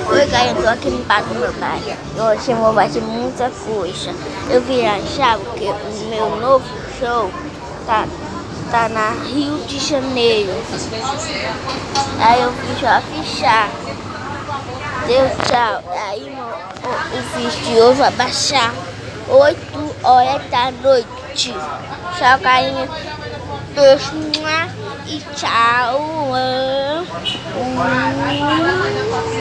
Oi, galera, eu tô aqui no parque do meu pai. Hoje eu vai ter muita coisa. Eu vim achar que o meu novo show tá na Rio de Janeiro. Aí eu vim já fichar. Deu tchau. Aí o ficho de hoje vai baixar 8 horas da noite. Tchau, carinha. Beijo e tchau.